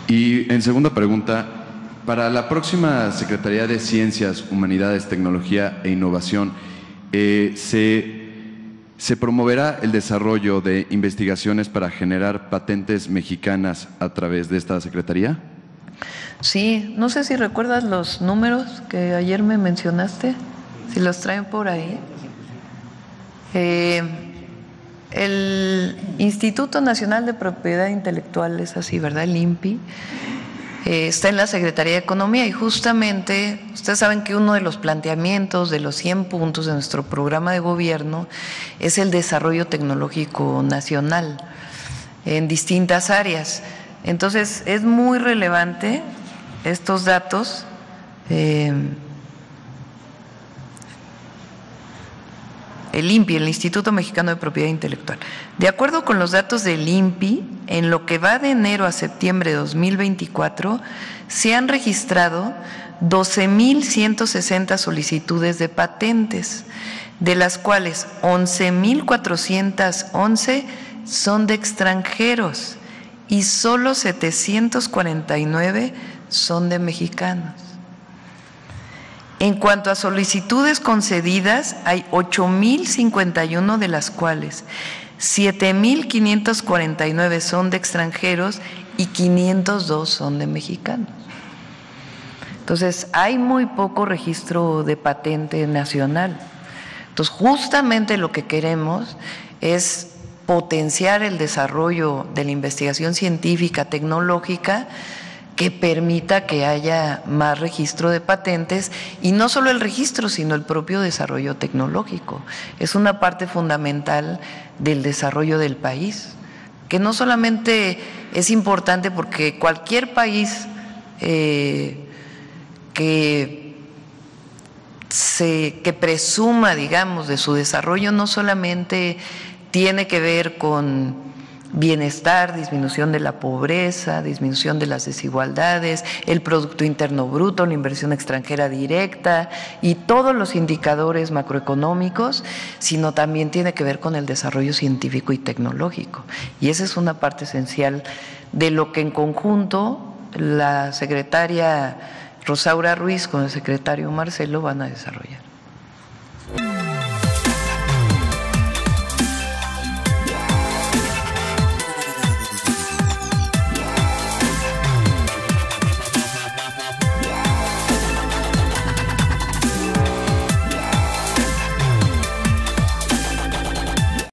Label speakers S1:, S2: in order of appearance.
S1: Y en segunda pregunta, para la próxima Secretaría de Ciencias, Humanidades, Tecnología e Innovación, ¿se promoverá el desarrollo de investigaciones para generar patentes mexicanas a través de esta Secretaría?
S2: Sí, no sé si recuerdas los números que ayer me mencionaste, si los traen por ahí. El Instituto Nacional de Propiedad Intelectual es así, ¿verdad? El INPI. Está en la Secretaría de Economía y justamente ustedes saben que uno de los planteamientos de los 100 puntos de nuestro programa de gobierno es el desarrollo tecnológico nacional en distintas áreas. Entonces es muy relevante estos datos. El INPI, el Instituto Mexicano de Propiedad Intelectual. De acuerdo con los datos del INPI, en lo que va de enero a septiembre de 2024, se han registrado 12,160 solicitudes de patentes, de las cuales 11,411 son de extranjeros y solo 749 son de mexicanos. En cuanto a solicitudes concedidas, hay 8,051 de las cuales 7,549 son de extranjeros y 502 son de mexicanos. Entonces, hay muy poco registro de patente nacional. Entonces, justamente lo que queremos es potenciar el desarrollo de la investigación científica, tecnológica, que permita que haya más registro de patentes y no solo el registro, sino el propio desarrollo tecnológico. Es una parte fundamental del desarrollo del país, que no solamente es importante porque cualquier país que presuma, digamos, de su desarrollo no solamente tiene que ver con bienestar, disminución de la pobreza, disminución de las desigualdades, el Producto Interno Bruto, la inversión extranjera directa y todos los indicadores macroeconómicos, sino también tiene que ver con el desarrollo científico y tecnológico. Y esa es una parte esencial de lo que en conjunto la secretaria Rosaura Ruiz con el secretario Marcelo van a desarrollar.